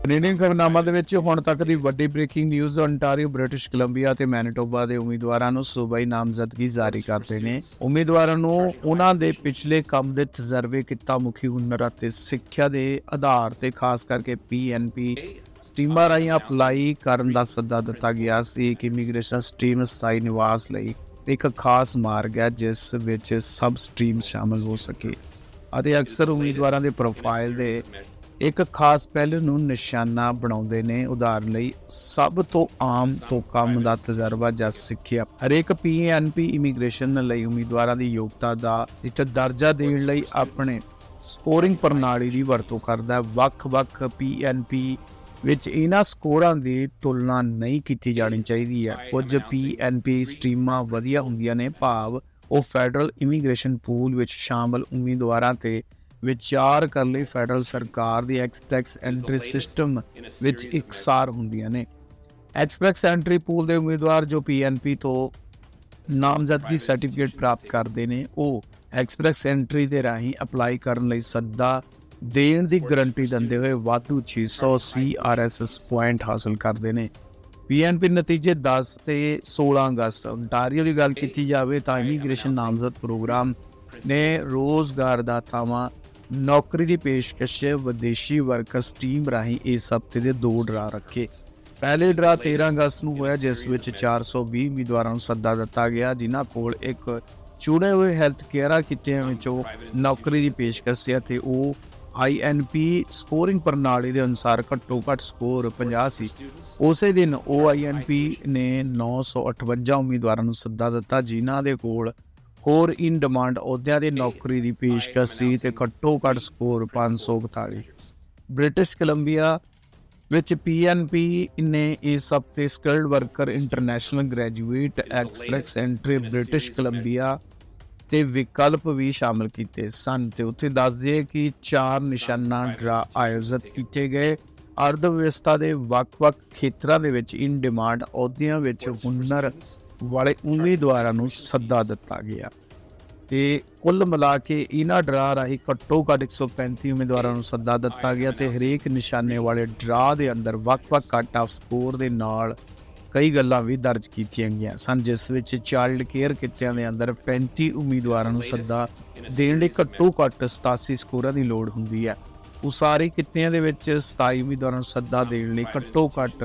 Canadian ਖਬਰਨਾਮਾ ਦੇ ਵਿੱਚ ਹੁਣ ਤੱਕ ਦੀ ਵੱਡੀ breaking news Ontario, British Columbia ਤੇ ਮੈਨੀਟੋਬਾ ਦੇ ਉਮੀਦਵਾਰਾਂ ਨੂੰ ਸੂਬਾਈ ਨਾਮਜ਼ਦਗੀ ਜਾਰੀ ਕਰਦੇ ਨੇ। ਉਮੀਦਵਾਰਾਂ ਨੂੰ ਉਹਨਾਂ ਦੇ ਪਿਛਲੇ ਕੰਮ ਦੇ ਤਜਰਬੇ, ਕਿੱਤਾ ਮੁਖੀ ਹੁਨਰ ਅਤੇ ਸਿੱਖਿਆ ਦੇ ਆਧਾਰ ਤੇ ਖਾਸ ਕਰਕੇ PNP ਸਟੀਮਾਂ ਰਾਹੀਂ ਅਪਲਾਈ ਕਰਨ ਦਾ ਸੱਦਾ ਦਿੱਤਾ ਗਿਆ ਸੀ। ਕਿ ਇਮੀਗ੍ਰੇਸ਼ਨ ਸਟਰੀਮ ਸਥਾਈ ਨਿਵਾਸ ਲਈ ਇੱਕ ਖਾਸ ਮਾਰਗ ਹੈ ਜਿਸ ਵਿੱਚ ਸਬ ਸਟਰੀਮ ਸ਼ਾਮਲ ਹੋ ਸਕੇ ਅਤੇ ਅਕਸਰ ਉਮੀਦਵਾਰਾਂ ਦੇ ਪ੍ਰੋਫਾਈਲ ਦੇ ਇੱਕ ਖਾਸ ਪਹਿਲੂ ਨੂੰ ਨਿਸ਼ਾਨਾ ਬਣਾਉਂਦੇ ਨੇ। ਉਦਾਹਰਨ ਲਈ ਸਭ ਤੋਂ ਆਮ ਤੋਂ ਕੰਮ ਦਾ ਤਜਰਬਾ ਜਾਂ ਸਿੱਖਿਆ। ਹਰੇਕ PNP ਇਮੀਗ੍ਰੇਸ਼ਨ ਲਈ ਉਮੀਦਵਾਰਾਂ ਦੀ ਯੋਗਤਾ ਦਾ ਇੱਕ ਦਰਜਾ ਦੇਣ ਲਈ ਆਪਣੇ ਸਕੋਰਿੰਗ ਪ੍ਰਣਾਲੀ ਦੀ ਵਰਤੋਂ ਕਰਦਾ। ਵੱਖ-ਵੱਖ PNP ਵਿੱਚ ਇਹਨਾਂ ਸਕੋਰਾਂ ਦੀ ਤੁਲਨਾ ਨਹੀਂ ਕੀਤੀ ਜਾਣੀ ਚਾਹੀਦੀ ਹੈ। ਕੁਝ PNP ਸਟਰੀਮਾਂ ਵਧੀਆ ਹੁੰਦੀਆਂ ਨੇ, ਭਾਵ ਉਹ ਫੈਡਰਲ ਇਮੀਗ੍ਰੇਸ਼ਨ ਪੂਲ ਵਿੱਚ ਸ਼ਾਮਲ ਉਮੀਦਵਾਰਾਂ ਤੇ ਵਿਚਾਰ ਕਰਨ ਲਈ ਫੈਡਰਲ ਸਰਕਾਰ ਦੀ ਐਕਸਪ੍ਰੈਸ ਐਂਟਰੀ ਸਿਸਟਮ ਵਿੱਚ ਇਕਸਾਰ ਹੁੰਦੀਆਂ ਨੇ। ਐਕਸਪ੍ਰੈਸ ਐਂਟਰੀ ਪੂਲ ਦੇ ਉਮੀਦਵਾਰ ਜੋ PNP ਤੋਂ ਨਾਮਜ਼ਦਗੀ ਸਰਟੀਫਿਕੇਟ ਪ੍ਰਾਪਤ ਕਰਦੇ ਨੇ, ਉਹ ਐਕਸਪ੍ਰੈਸ ਐਂਟਰੀ ਦੇ ਰਾਹੀਂ ਅਪਲਾਈ ਕਰਨ ਲਈ ਸੱਦਾ ਦੇਣ ਦੀ ਗਰੰਟੀ ਦਿੰਦੇ ਹੋਏ ਵਾਧੂ 600 CRSS ਪੁਆਇੰਟ ਹਾਸਲ ਕਰਦੇ ਨੇ। PNP ਨਤੀਜੇ 10 ਤੇ 16 ਅਗਸਤ। ਓਨਟਾਰੀਓ ਦੀ ਗੱਲ ਕੀਤੀ ਜਾਵੇ ਤਾਂ ਇਮੀਗ੍ਰੇਸ਼ਨ ਨਾਮਜ਼ਦ ਪ੍ਰੋਗਰਾਮ ਨੇ ਰੋਜ਼ਗਾਰਦਾਤਾਵਾਂ ਨੌਕਰੀ ਦੀ ਪੇਸ਼ਕਸ਼ ਵਿਦੇਸ਼ੀ ਵਰਕਰ ਸਟੀਮ ਰਾਹੀਂ ਇਸ ਹਫ਼ਤੇ ਦੇ 2 ਡਰਾ ਰੱਖੇ। ਪਹਿਲੇ ਡਰਾ 13 ਅਗਸਤ ਨੂੰ ਹੋਇਆ, ਜਿਸ ਵਿੱਚ 420 ਉਮੀਦਵਾਰਾਂ ਨੂੰ ਸੱਦਾ ਦਿੱਤਾ ਗਿਆ ਜਿਨ੍ਹਾਂ ਕੋਲ ਇੱਕ ਚੁਣੇ ਹੋਏ ਹੈਲਥ ਕੇਅਰ ਕਿੱਤਿਆਂ ਵਿੱਚੋਂ ਨੌਕਰੀ ਦੀ ਪੇਸ਼ਕਸ਼ ਸੀ ਅਤੇ ਉਹ INP ਸਕੋਰਿੰਗ ਪ੍ਰਣਾਲੀ ਦੇ ਅਨੁਸਾਰ ਘੱਟੋ ਘੱਟ ਸਕੋਰ 50 ਸੀ। ਉਸੇ ਦਿਨ OINP ਨੇ 958 ਉਮੀਦਵਾਰਾਂ ਨੂੰ ਸੱਦਾ ਦਿੱਤਾ ਜਿਨ੍ਹਾਂ ਦੇ ਕੋਲ ਹੋਰ ਇਨ ਡਿਮਾਂਡ ਅਹੁਦਿਆਂ ਦੇ ਨੌਕਰੀ ਦੀ ਪੇਸ਼ਕਸ਼ ਸੀ ਤੇ ਘੱਟੋ ਘੱਟ ਸਕੋਰ 541। ਬ੍ਰਿਟਿਸ਼ ਕੋਲੰਬੀਆ ਵਿੱਚ PNP ਨੇ ਇਸ ਹਫ਼ਤੇ skilled worker international graduate express entry British Columbia ਤੇ ਵਿਕਲਪ ਵੀ ਸ਼ਾਮਲ ਕੀਤੇ ਸਨ। ਤੇ ਉੱਥੇ ਦੱਸਦੇ ਕਿ 4 ਨਿਸ਼ਾਨਾ ਡਰਾ ਆਯੋਜਿਤ ਕੀਤੇ ਗਏ। ਅਰਧ ਵਿਵਸਥਾ ਦੇ ਵੱਖ-ਵੱਖ ਖੇਤਰਾਂ ਦੇ ਵਿੱਚ ਇਨ ਡਿਮਾਂਡ ਅਹੁਦਿਆਂ ਵਿੱਚ ਹੁਨਰ ਵਾਲੇ ਉਮੀਦਵਾਰਾਂ ਨੂੰ ਸੱਦਾ ਦਿੱਤਾ ਗਿਆ ਤੇ ਕੁੱਲ ਮਿਲਾ ਕੇ ਇਹਨਾਂ ਡਰਾ ਰਾਹੀਂ ਘੱਟੋ ਘੱਟ 135 ਉਮੀਦਵਾਰਾਂ ਨੂੰ ਸੱਦਾ ਦਿੱਤਾ ਗਿਆ ਤੇ ਹਰੇਕ ਨਿਸ਼ਾਨੇ ਵਾਲੇ ਡਰਾ ਦੇ ਅੰਦਰ ਵੱਖ-ਵੱਖ ਕੱਟ ਆਫ ਸਕੋਰ ਦੇ ਨਾਲ ਕਈ ਗੱਲਾਂ ਵੀ ਦਰਜ ਕੀਤੀਆਂ ਗਈਆਂ ਸਨ, ਜਿਸ ਵਿੱਚ ਚਾਈਲਡ ਕੇਅਰ ਕਿੱਤਿਆਂ ਦੇ ਅੰਦਰ 35 ਉਮੀਦਵਾਰਾਂ ਨੂੰ ਸੱਦਾ ਦੇਣ ਲਈ ਘੱਟੋ ਘੱਟ 87 ਸਕੋਰਾਂ ਦੀ ਲੋੜ ਹੁੰਦੀ ਹੈ। ਉਸਾਰੀ ਕਿੱਤਿਆਂ ਦੇ ਵਿੱਚ 27 ਉਮੀਦਵਾਰਾਂ ਨੂੰ ਸੱਦਾ ਦੇਣ ਲਈ ਘੱਟੋ ਘੱਟ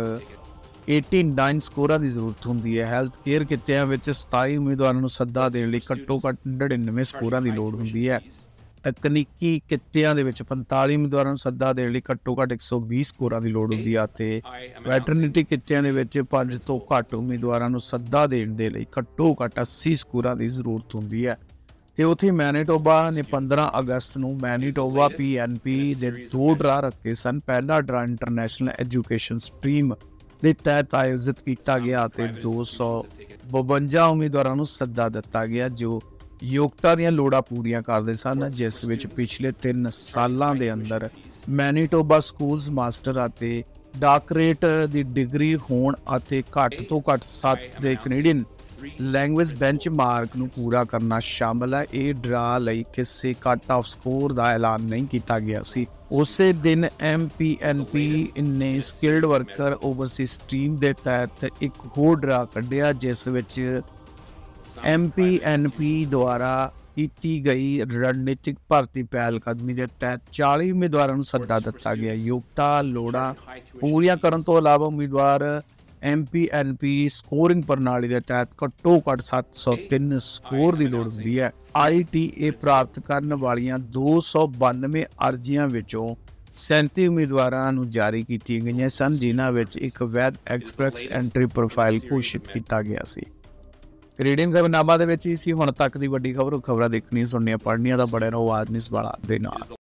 89 ਸਕੋਰਾਂ ਦੀ ਜ਼ਰੂਰਤ ਹੁੰਦੀ ਹੈ। ਹੈਲਥ ਕੇਅਰ ਕਿੱਤਿਆਂ ਵਿੱਚ 27 ਉਮੀਦਵਾਰਾਂ ਨੂੰ ਸੱਦਾ ਦੇਣ ਲਈ ਘੱਟੋ ਘੱਟ 99 ਸਕੋਰਾਂ ਦੀ ਲੋੜ ਹੁੰਦੀ ਹੈ। ਤਕਨੀਕੀ ਕਿੱਤਿਆਂ ਦੇ ਵਿੱਚ 45 ਉਮੀਦਵਾਰਾਂ ਨੂੰ ਸੱਦਾ ਦੇਣ ਲਈ ਘੱਟੋ ਘੱਟ 120 ਸਕੋਰਾਂ ਦੀ ਲੋੜ ਹੁੰਦੀ ਹੈ ਅਤੇ ਵੈਟਰਨਿਟੀ ਕਿੱਤਿਆਂ ਦੇ ਵਿੱਚ 5 ਤੋਂ ਘੱਟ ਉਮੀਦਵਾਰਾਂ ਨੂੰ ਸੱਦਾ ਦੇਣ ਦੇ ਲਈ ਘੱਟੋ ਘੱਟ 80 ਸਕੋਰਾਂ ਦੀ ਜ਼ਰੂਰਤ ਹੁੰਦੀ ਹੈ। ਤੇ ਉੱਥੇ ਮੈਨੀਟੋਬਾ ਨੇ 15 ਅਗਸਤ ਨੂੰ ਮੈਨੀਟੋਬਾ PNP ਦੇ 2 ਡਰਾ ਰੱਖੇ ਸਨ। ਪਹਿਲਾ ਡਰਾ ਇੰਟਰਨੈਸ਼ਨਲ ਐਜੂਕੇਸ਼ਨ ਸਟਰੀਮ ਦੇ ਤਹਿਤ ਆਯੋਜਿਤ ਕੀਤਾ ਗਿਆ ਅਤੇ 252 ਉਮੀਦਵਾਰਾਂ ਨੂੰ ਸੱਦਾ ਦਿੱਤਾ ਗਿਆ ਜੋ ਯੋਗਤਾ ਦੀਆਂ ਲੋੜਾਂ ਪੂਰੀਆਂ ਕਰਦੇ ਸਨ, ਜਿਸ ਵਿੱਚ ਪਿਛਲੇ 3 ਸਾਲਾਂ ਦੇ ਅੰਦਰ ਮੈਨੀਟੋਬਾ ਸਕੂਲਜ਼ ਮਾਸਟਰ ਅਤੇ ਡਾਕਟਰੇਟ ਦੀ ਡਿਗਰੀ ਹੋਣ ਅਤੇ ਘੱਟ ਤੋਂ ਘੱਟ 7 ਦੇ ਕੈਨੇਡੀਅਨ ਲੈਂਗੁਏਜ ਬੈਂਚਮਾਰਕ ਨੂੰ ਪੂਰਾ ਕਰਨਾ ਸ਼ਾਮਲ ਹੈ। ਇਹ ਡਰਾ ਲਈ ਕਿਸੇ ਕੱਟ ਆਫ ਸਕੋਰ ਦਾ ਐਲਾਨ ਨਹੀਂ ਕੀਤਾ ਗਿਆ ਸੀ। ਉਸੇ ਦਿਨ MPNP ਨੇ ਸਕਿਲਡ ਵਰਕਰ ਓਵਰਸੀਜ਼ ਸਟਰੀਮ ਦੇ ਤਹਿਤ ਇੱਕ ਹੋਰ ਡਰਾ ਕੱਢਿਆ, ਜਿਸ ਵਿੱਚ MPNP ਦੁਆਰਾ ਕੀਤੀ ਗਈ ਰਣਨੀਤਿਕ ਭਰਤੀ ਪਹਿਲਕਦਮੀ ਦੇ ਤਹਿਤ 40 ਉਮੀਦਵਾਰਾਂ ਨੂੰ ਸੱਦਾ ਦਿੱਤਾ ਗਿਆ। ਯੋਗਤਾ ਲੋੜਾਂ ਪੂਰੀਆਂ ਕਰਨ ਤੋਂ ਇਲਾਵਾ ਉਮੀਦਵਾਰ MPNP ਸਕੋਰਿੰਗ ਪ੍ਰਣਾਲੀ ਦੇ ਤਹਿਤ ਘੱਟੋ ਘੱਟ 703 ਸਕੋਰ ਦੀ ਲੋੜ ਹੁੰਦੀ ਹੈ। ITA ਪ੍ਰਾਪਤ ਕਰਨ ਵਾਲੀਆਂ 292 ਅਰਜ਼ੀਆਂ ਵਿੱਚੋਂ 37 ਉਮੀਦਵਾਰਾਂ ਨੂੰ ਜਾਰੀ ਕੀਤੀਆਂ ਗਈਆਂ ਸਨ, ਜਿਨ੍ਹਾਂ ਵਿੱਚ ਇੱਕ ਵੈਧ ਐਕਸਪ੍ਰੈਸ ਐਂਟਰੀ ਪ੍ਰੋਫਾਈਲ ਘੋਸ਼ਿਤ ਕੀਤਾ ਗਿਆ ਸੀ। ਕੈਨੇਡੀਅਨ ਖਬਰਨਾਮਾ ਦੇ ਵਿੱਚ ਹੀ ਸੀ ਹੁਣ ਤੱਕ ਦੀ ਵੱਡੀ ਖਬਰਾਂ ਦੇਖਣੀ, ਸੁਣਨੀਆਂ, ਪੜ੍ਹਨੀਆਂ ਤਾਂ ਬੜੇ ਰਹੋ ਆਜ ਨਿਊਜ਼ ਵਾਲਾ ਦੇ ਨਾਲ।